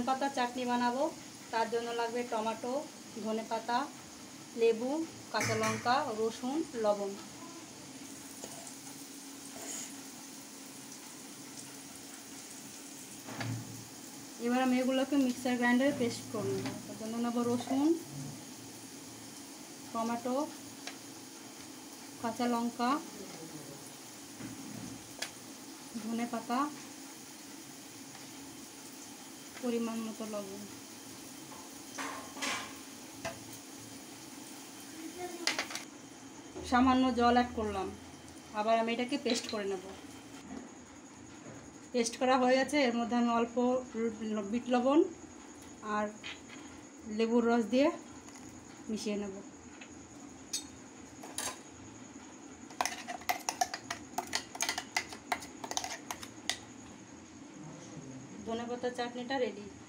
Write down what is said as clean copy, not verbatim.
পাতা চাটনি বানাবো, তার জন্য লাগবে টমেটো, ধনে পাতা, লেবু, কাঁচা লঙ্কা, রসুন, লবণ। এবার আমি এগুলোকে মিক্সার গ্রাইন্ডারে পেস্ট করে নেব। তার জন্য নেব রসুন, টমেটো, কাঁচা লঙ্কা, ধনে পাতা, পরিমাণ মতো লবণ। সামান্য জল অ্যাড করলাম। আবার আমি এটাকে পেস্ট করে নেব। পেস্ট করা হয়ে গেছে। এর মধ্যে আমি অল্প বিট লবণ আর লেবুর রস দিয়ে মিশিয়ে নেব। ধনেপাতার চাটনিটা রেডি।